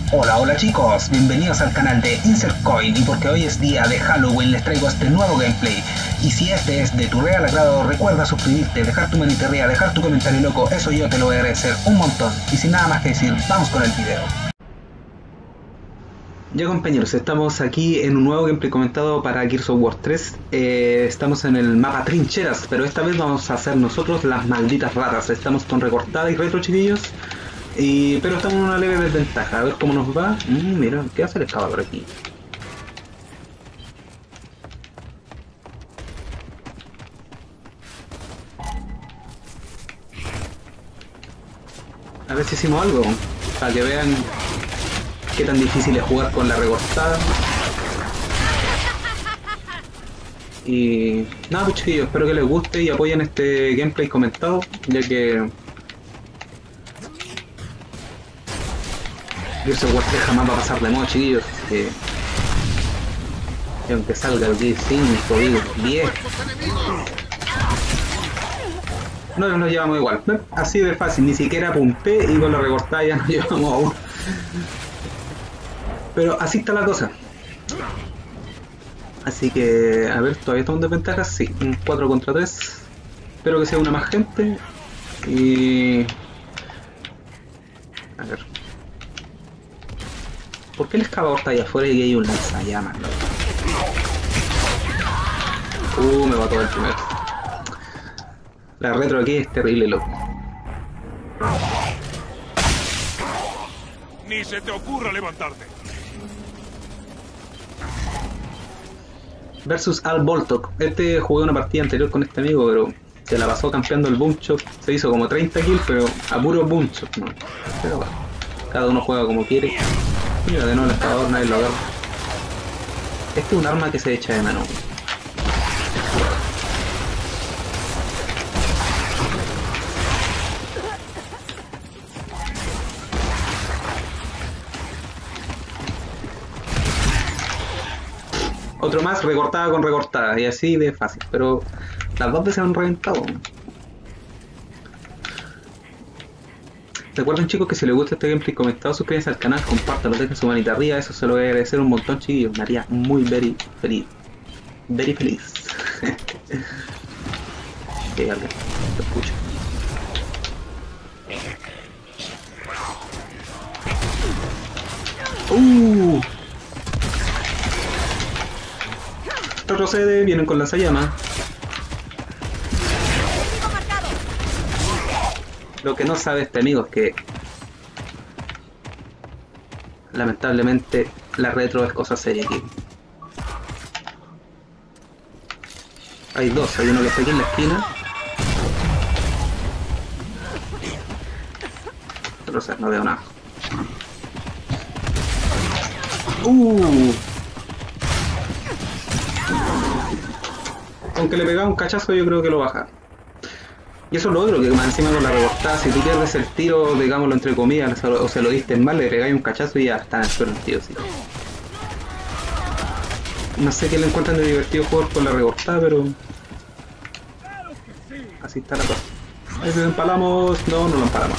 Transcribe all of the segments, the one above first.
Hola, hola chicos, bienvenidos al canal de Insert Coin, y porque hoy es día de Halloween les traigo este nuevo gameplay. Y si este es de tu real agrado, recuerda suscribirte, dejar tu manita arriba, dejar tu comentario loco, eso yo te lo voy a agradecer un montón. Y sin nada más que decir, vamos con el video. Ya compañeros, estamos aquí en un nuevo gameplay comentado para Gears of War 3. Estamos en el mapa Trincheras, pero esta vez vamos a hacer nosotros las malditas ratas. Estamos con recortada y retro, chiquillos. Pero estamos en una leve desventaja, a ver cómo nos va. Mira, ¿qué hace el excavador aquí? A ver si hicimos algo, para que vean qué tan difícil es jugar con la recortada. Y nada, pues chiquillos, espero que les guste y apoyen este gameplay comentado, ya que Gears of War 3 jamás va a pasar de moda, chiquillos. Que aunque salga el 10, 5, 10, no nos llevamos igual. Así de fácil, ni siquiera apunté y con la recortada ya nos llevamos a uno. Pero así está la cosa. Así que, a ver, ¿todavía estamos en desventaja? Sí, un 4 contra 3. Espero que sea una más gente. Y... a ver. ¿Por qué el excavador está allá afuera y hay un lanzallamas? Me va todo el primero. La retro aquí es terrible, loco. Ni se te ocurra levantarte. Versus Al Boltok. Jugué una partida anterior con este amigo, pero se la pasó campeando el boom shot. Se hizo como 30 kills, pero a puro boom shot, ¿no? Pero bueno, cada uno juega como quiere. Mira, de nuevo el excavador, nadie lo agarra. Este es un arma que se echa de mano. Otro más, recortada con recortada, y así de fácil, pero las dos veces han reventado. Recuerden chicos que si les gusta este gameplay comentado, suscríbanse al canal, compártanlo, dejen su manita arriba, eso se lo voy a agradecer un montón, chiquillos, me haría muy very feliz. Very feliz. Que alguien te escucha. Retrocede, vienen con lanzallamas. Lo que no sabe este amigo es que lamentablemente la retro es cosa seria aquí. Hay dos, hay uno que está aquí en la esquina. Retroceder, no veo nada. Aunque le pegaba un cachazo, yo creo que lo baja. Y eso es lo otro, que más encima con la recortada, si tú pierdes el tiro, digámoslo entre comillas, o se lo diste mal, le pegáis un cachazo y ya está en el suelo el tío, sí. No sé qué le encuentran de divertido jugar con la recortada, pero... así está la cosa. Ahí lo empalamos... no lo empalamos.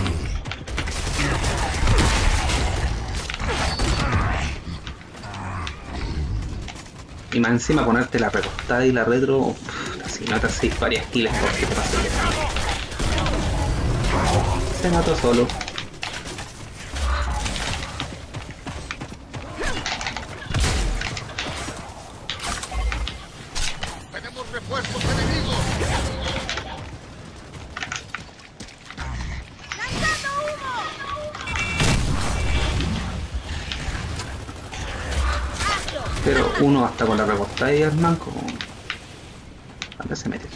Y más encima ponerte la recortada y la retro... si matas 6 varias kills porque te pasa que se mató solo. Tenemos refuerzos enemigos. ¡Lanzando humo! Pero uno hasta con la recortada y el manco... ¿dónde se mete?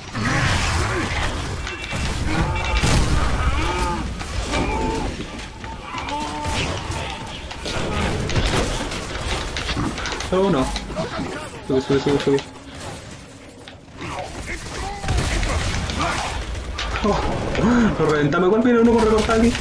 Oh no. Sube. Lo reventamos igual, viene uno con recortada aquí.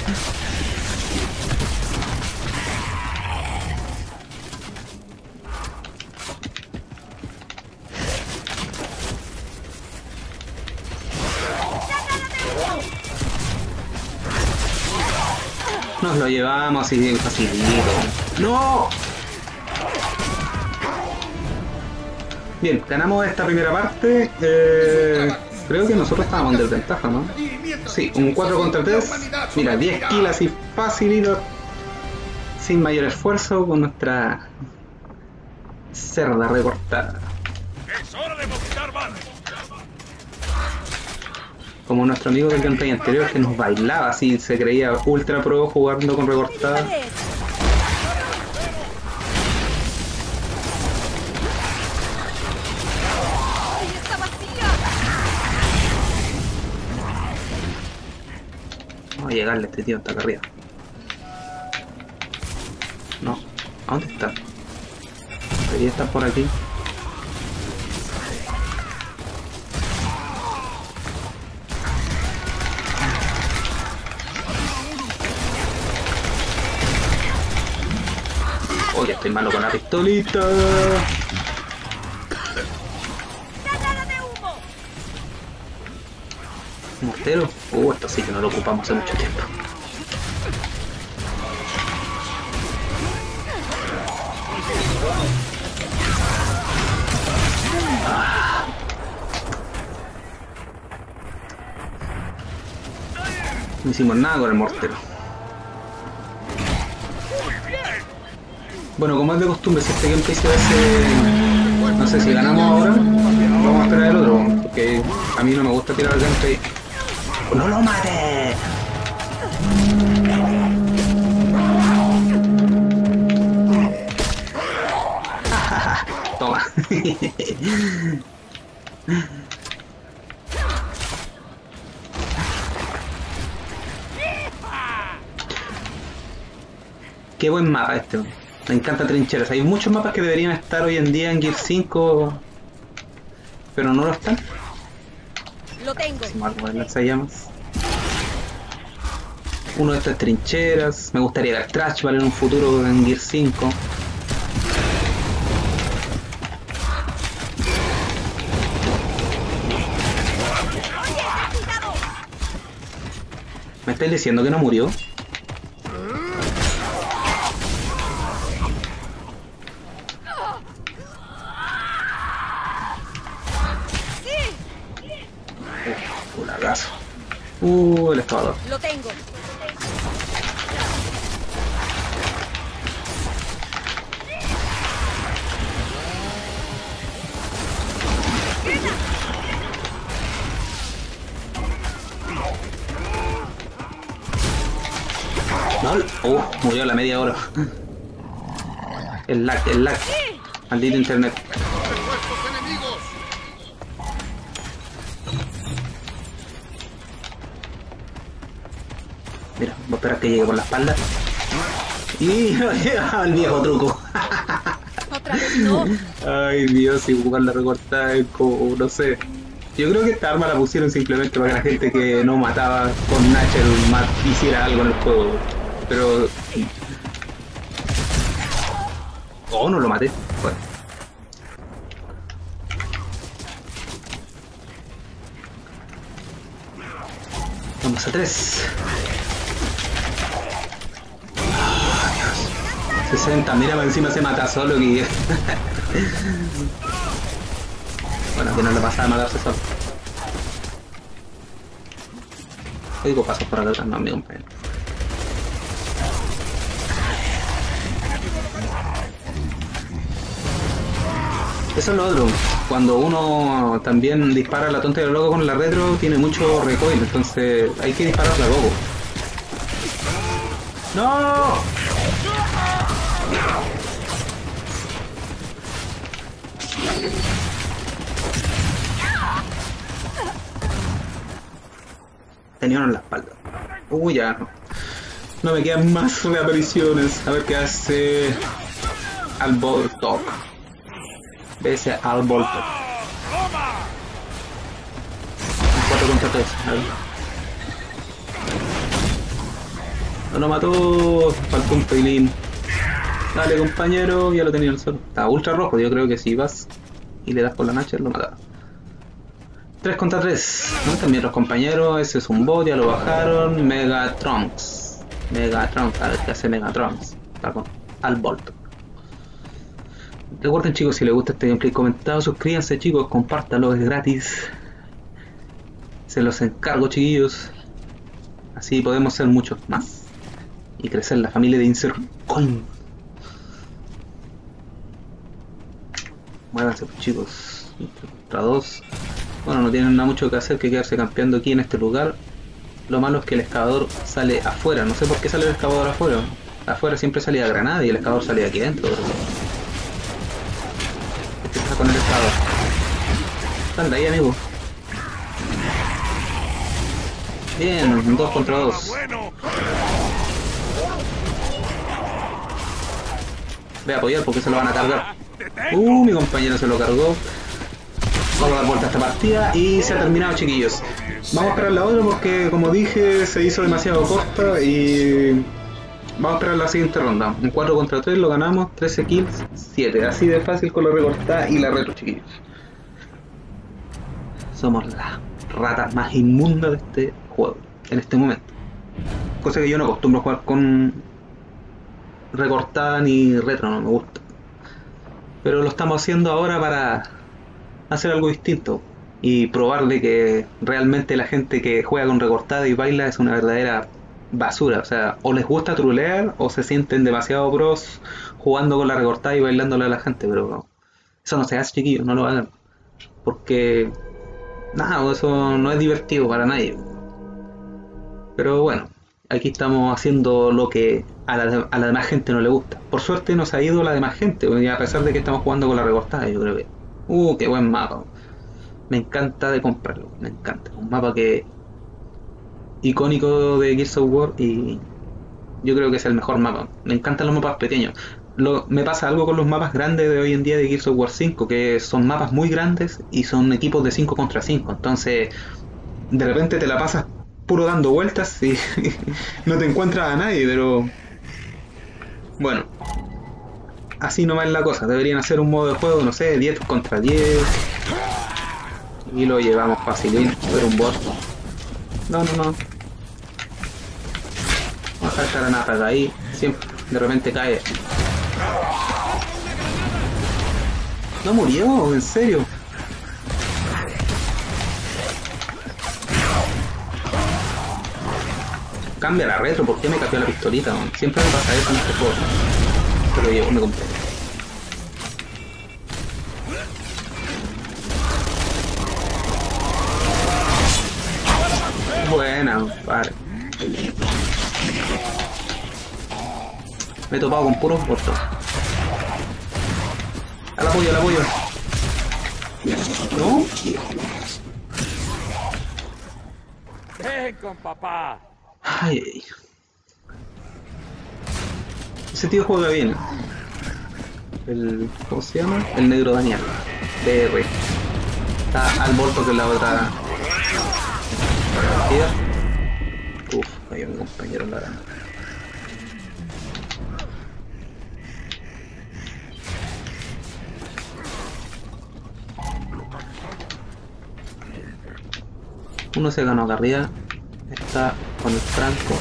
lo llevamos así facilito. ¡No! Bien, ganamos esta primera parte. Creo que nosotros estábamos en desventaja, ¿no? Sí, un 4 contra 3. Mira, 10 kills así facilito. Sin mayor esfuerzo con nuestra cerda recortada. ¡Es hora de vomitar más! Como nuestro amigo del gameplay anterior que nos bailaba así, se creía ultra pro jugando con recortada. Vamos a llegarle a este tío hasta acá arriba. No, ¿a dónde está? Debería estar por aquí. Oye, estoy malo con la pistolita. ¿Mortero? Esto sí que no lo ocupamos hace mucho tiempo. No hicimos nada con el mortero. Bueno, como es de costumbre, si este gameplay se hace... No sé si ganamos ahora, vamos a esperar el otro, porque a mí no me gusta tirar el gameplay. ¡No lo mates! Toma. Qué buen mapa este. Me encanta Trincheras. Hay muchos mapas que deberían estar hoy en día en Gear 5, pero no lo están. Lo tengo. Llamas. Uno de estos es Trincheras. Me gustaría ver Trash Ball en un futuro en Gear 5. ¿Me estáis diciendo que no murió? El excavador. Lo tengo. No, murió a la media hora. El lag. Maldito internet. Mira, voy a esperar que llegue por la espalda. Y el viejo truco. Otra vez no. Ay Dios, si jugar la recortada es como, no sé. Yo creo que esta arma la pusieron simplemente para que la gente que no mataba con Natcher hiciera algo en el juego. Pero... Oh, no lo maté. Bueno. Vamos a 3. 60, mira, encima se mata solo que... Bueno, que no le pasa a matarse solo. Oigo pasos por acá atrás, no, mi compañero. Eso es lo otro, cuando uno también dispara a la tonta y lo loco con la retro, tiene mucho recoil, entonces hay que dispararla a loco. ¡No! Tenía uno en la espalda. Uy, ya. No me quedan más reapariciones. A ver qué hace al Voltok. Ese al Voltok. 4 contra 3. A ver. No lo mató. Faltó un pelín. Dale, compañero. Ya lo tenía el sol. Está ultra rojo. Yo creo que si vas y le das por la Natcher lo mataba. 3 contra 3, ¿no? También los compañeros, ese es un bot, ya lo bajaron. Mega Trunks. Megatron, a ver qué hace Megatron. Está con al Bolt. Recuerden chicos, si les gusta este gameplay comentado, suscríbanse chicos, compártanlo, es gratis. Se los encargo chiquillos. Así podemos ser muchos más. Y crecer la familia de Insert Coin. Muévanse pues, chicos. Contra 2. Bueno, no tienen nada mucho que hacer que quedarse campeando aquí en este lugar. Lo malo es que el excavador sale afuera. No sé por qué sale el excavador afuera. Afuera siempre salía granada y el excavador salía aquí adentro. ¿Qué pasa con el excavador? Anda ahí, amigo. Bien, 2 contra 2. Voy a apoyar porque se lo van a cargar. Mi compañero se lo cargó. Vamos a dar vuelta a esta partida y se ha terminado chiquillos. Vamos a esperar la otra porque como dije se hizo demasiado corta y vamos a esperar la siguiente ronda. Un 4 contra 3 lo ganamos, 13 kills, 7. Así de fácil con la recortada y la retro chiquillos. Somos las ratas más inmundas de este juego en este momento. Cosa que yo no acostumbro a jugar con recortada ni retro, no me gusta. Pero lo estamos haciendo ahora para hacer algo distinto y probarle que realmente la gente que juega con recortada y baila es una verdadera basura. O sea, o les gusta trulear o se sienten demasiado pros jugando con la recortada y bailándole a la gente, pero eso no se hace chiquillos, no lo hagan. Porque nada, eso no es divertido para nadie. Pero bueno, aquí estamos haciendo lo que a la demás gente no le gusta. Por suerte nos ha ido la demás gente, a pesar de que estamos jugando con la recortada, yo creo que... qué buen mapa. Me encanta de comprarlo, me encanta. Un mapa que... icónico de Gears of War y... yo creo que es el mejor mapa. Me encantan los mapas pequeños. Me pasa algo con los mapas grandes de hoy en día de Gears of War 5, que son mapas muy grandes y son equipos de 5 contra 5. Entonces, de repente te la pasas puro dando vueltas y no te encuentras a nadie, pero... bueno, así nomás es la cosa. Deberían hacer un modo de juego, no sé, 10 contra 10. Y lo llevamos fácil, pero un bot. No. Vamos a dejar esta granada de ahí. Siempre, de repente cae. No murió, en serio. Cambia la retro, ¿por qué me cambió la pistolita? Man? Siempre me pasa eso en este juego. Pero yo me compré. Buena, vale. Me he topado con puros botos. Al apoyo. ¿No? Ven con papá. Ay. Ese tío juega bien. ¿Cómo se llama? El negro Daniel. DR. Está al volto que la otra. Uf, cayó mi compañero en la gana. Uno se ganó acá arriba. Está con el Franco.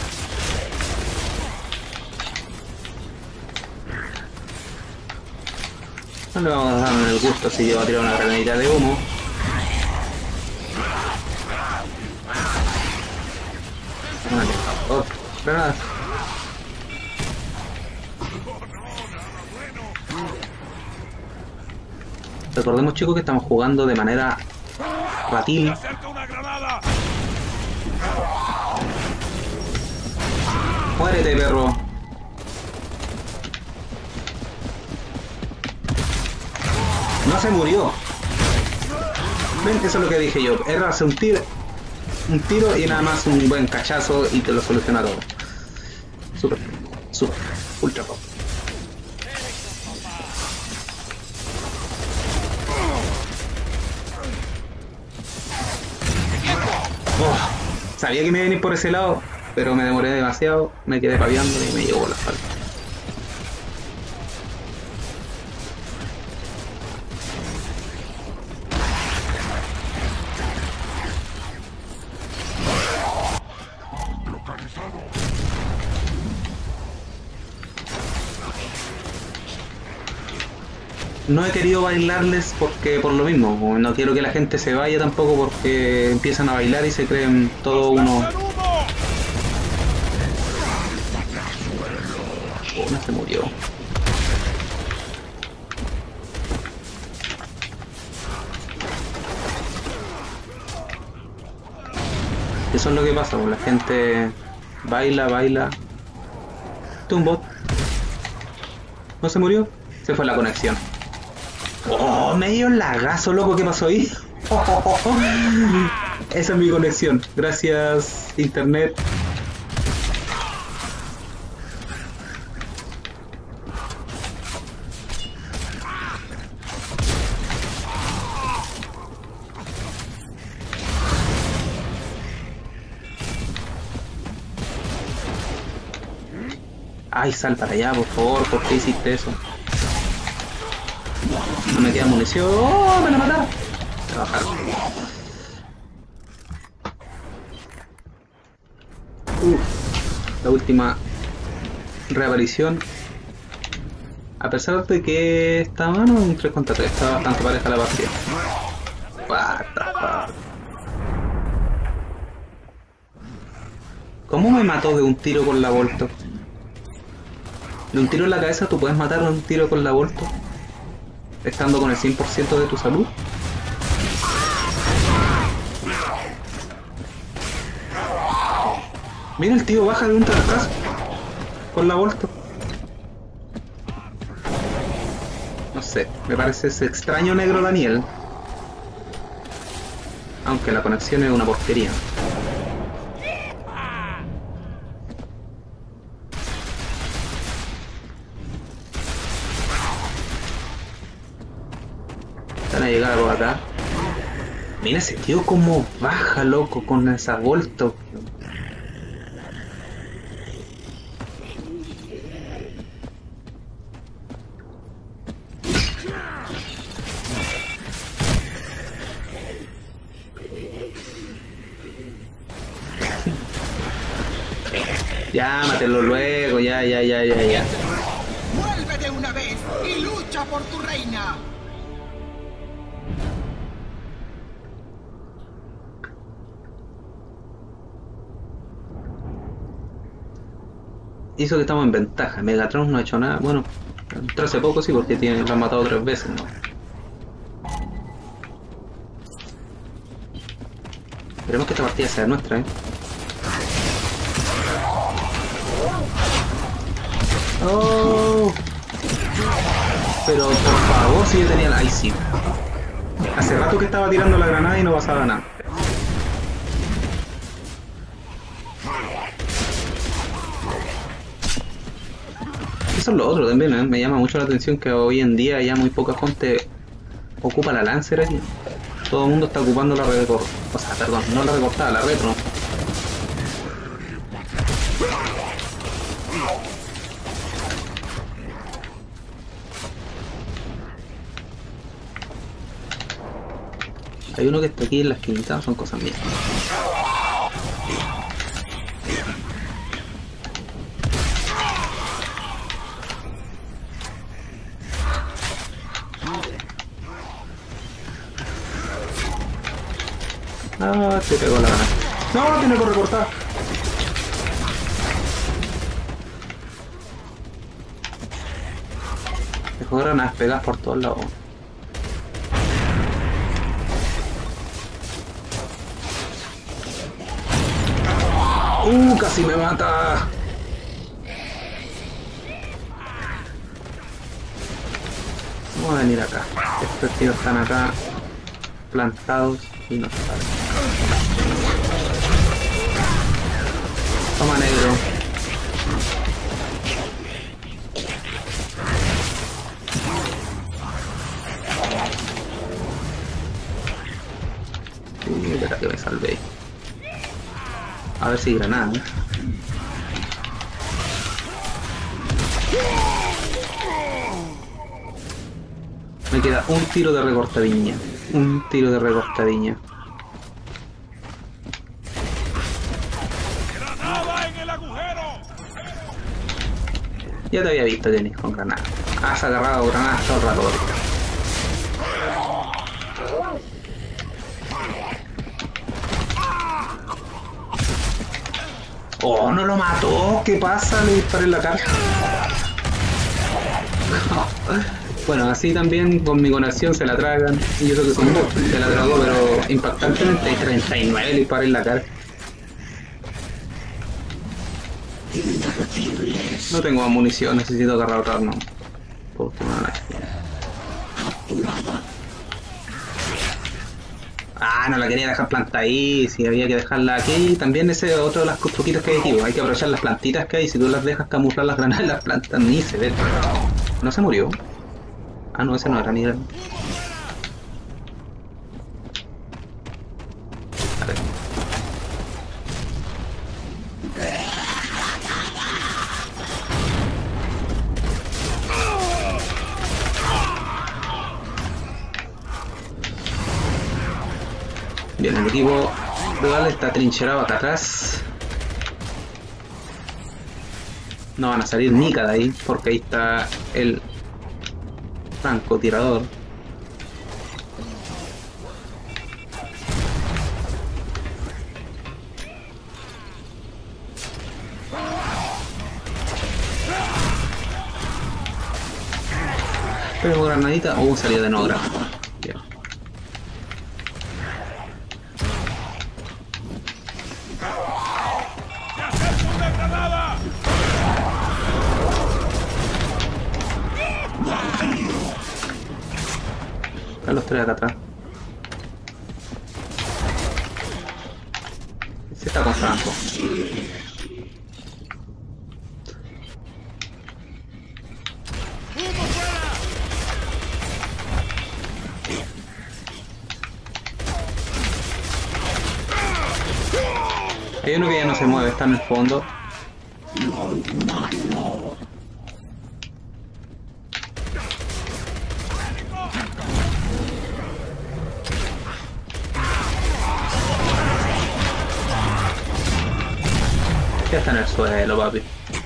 No le vamos a dar el gusto si yo voy a tirar una granadita de humo. Vale, granadas. Recordemos chicos que estamos jugando de manera ratil. Muérete, perro. No se murió. Ven, eso es lo que dije yo. Erras un tiro y nada más un buen cachazo y te lo soluciona todo. Super, ultra pop. Sabía que me iba a venir por ese lado, pero me demoré demasiado, me quedé paviando y me llevó la espalda. no he querido bailarles porque por lo mismo, no quiero que la gente se vaya tampoco porque empiezan a bailar y se creen todo uno. Uno se murió. Eso es lo que pasa, pues la gente baila. Este es un bot. ¿No se murió? Se fue la conexión. Oh, medio lagazo, loco, ¿qué pasó ahí? Esa es mi conexión. Gracias, internet. Ay, sal para allá, por favor, ¿por qué hiciste eso? No me queda munición. ¡Oh, me la mataron! Me bajaron. La última reaparición. A pesar de que está mano un 3 contra 3, está bastante pareja la partida. What the fuck. ¿Cómo me mató de un tiro con la Volto? De un tiro en la cabeza tú puedes matar de un tiro con la Volto estando con el 100% de tu salud. Mira, el tío baja de un trancazo con la Volto. No sé, me parece ese extraño negro Daniel. Aunque la conexión es una porquería. Van a llegar por acá. Mira ese tío como baja, loco, con esa Volto. Ya, mátelo luego, ya. ¡Vuelve de una vez y lucha por tu reina! Hizo que estamos en ventaja. Megatron no ha hecho nada. Bueno, entró hace poco sí, porque lo han matado 3 veces, ¿no? Esperemos que esta partida sea nuestra, ¿eh? ¡Oh! Pero por favor, si yo tenía la... Ay, sí. Hace rato que estaba tirando la granada y no pasaba nada. Eso es lo otro también, ¿eh? Me llama mucho la atención que hoy en día ya muy poca gente ocupa la Lancer aquí. Todo el mundo está ocupando la red, o sea, perdón, no la recortada, la retro. Hay uno que está aquí en la esquinita, son cosas mías. Ah, se pegó la gana. No, tiene que recortar. Dejó granadas pegadas por todos lados. Casi me mata. Vamos a venir acá. Estos tíos están acá plantados y no saben. Toma, negro. Sí, espera que me salvé. A ver si granada, ¿eh? Me queda un tiro de recortadilla. Un tiro de recortadilla. ¡Granada en el agujero! Ya te había visto, Jenny, con granada. Has agarrado granadas todo el rato. Oh, no lo mató. ¿Qué pasa? Le disparé en la cara. Bueno, así también con mi conexión se la tragan. Y eso que son bots, se la tragó, pero impactantemente. 39 le disparé en la cara. No tengo más munición, necesito agarrar otra arma. Por último, no la quería dejar plantada ahí, si había que dejarla aquí. También ese es otro de los truquitos que hay aquí, hay que aprovechar las plantitas que hay. Si tú las dejas camuflar las granadas, las plantas ni se ven. ¿No se murió? Ah, no, ese no era ni grande. A ver. Bien, el equipo rival está trincherado acá atrás. No van a salir ni de ahí, porque ahí está el francotirador. Pero granadita, salida de no granada. Bien. Están los tres acá atrás. Se está con Franco. Hay uno que ya no se mueve, está en el fondo. Ya está en el suelo, papi.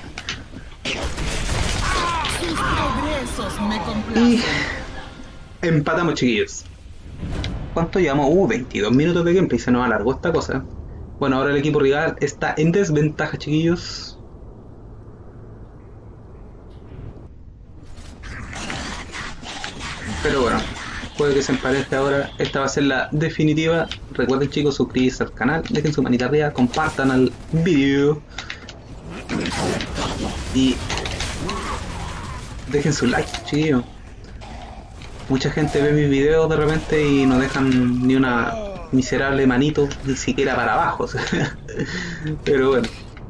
Sus progresos me Y complacen. empatamos, chiquillos. ¿Cuánto llevamos? 22 minutos de gameplay, se nos alargó esta cosa. Bueno, ahora el equipo rival está en desventaja, chiquillos. Pero bueno, puede que se empareje ahora. Esta va a ser la definitiva. Recuerden, chicos, suscribirse al canal, dejen su manita arriba, compartan el vídeo y dejen su like, chiquillos. Mucha gente ve mis videos de repente y no dejan ni una miserable manito, ni siquiera para abajo. Pero bueno,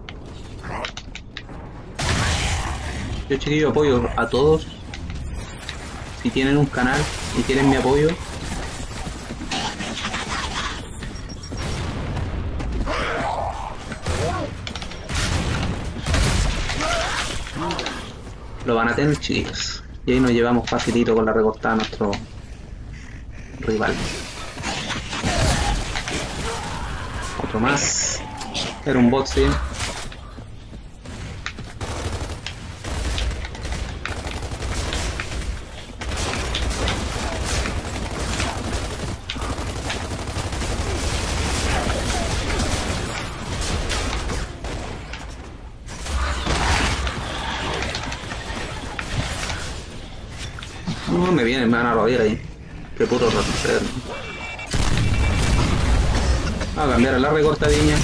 yo, chiquillos, apoyo a todos. Si tienen un canal y quieren mi apoyo, lo van a tener, chiquillos. Y ahí nos llevamos facilito con la recortada a nuestro rival. Otro más. Era un bot, sí. No me vienen, me van a rodear ahí. Qué puto retroceder. A cambiar a la recortadilla.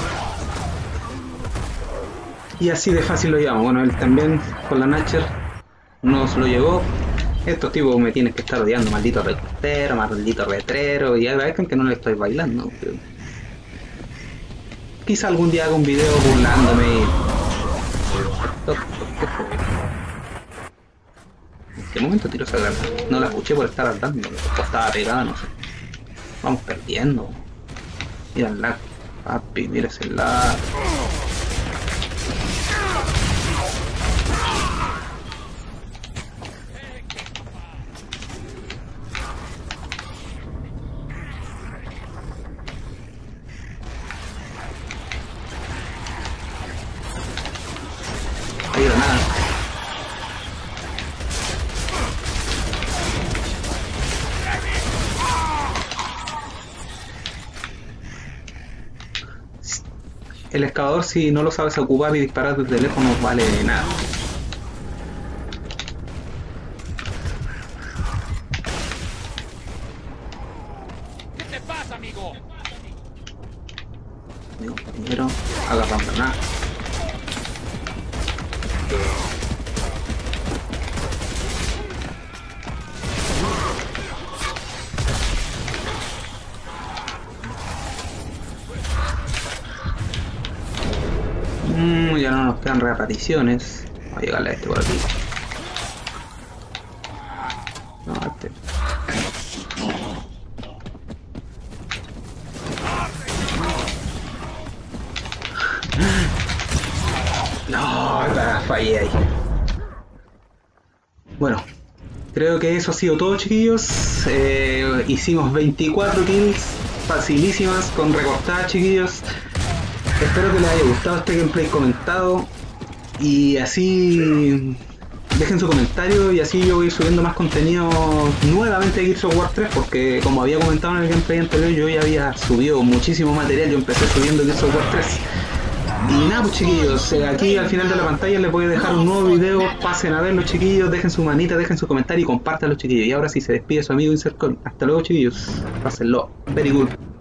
Y así de fácil lo llevamos. Bueno, él también con la Natcher nos lo llevó. Estos tipos me tienen que estar odiando, maldito recortero, maldito retrero. Y agradezcan que no le estoy bailando. Pero quizá algún día haga un video burlándome y... ¿En qué momento tiró esa granada? No la escuché por estar andando, o estaba pegada, no sé. Vamos perdiendo. Mira el lag, papi, mira ese lag. Hay granada. el excavador, si no lo sabes ocupar y disparar desde lejos, no vale nada. ¿Qué te pasa, amigo? Mi compañero agarrando nada. Ya no nos quedan reapariciones. Vamos a llegarle a este por aquí. No, este. No, fallé ahí. Bueno, creo que eso ha sido todo, chiquillos. Hicimos 24 kills facilísimas con recortadas, chiquillos. Espero que les haya gustado este gameplay comentado, y así dejen su comentario y así yo voy subiendo más contenido nuevamente de Gears of War 3, porque como había comentado en el gameplay anterior, yo ya había subido muchísimo material. Yo empecé subiendo Gears of War 3. Y nada, pues chiquillos, aquí al final de la pantalla les voy a dejar un nuevo video. Pasen a verlo, chiquillos, dejen su manita, dejen su comentario y compártanlo, chiquillos. Y ahora sí, se despide su amigo Insercon. Hasta luego, chiquillos, pásenlo very good.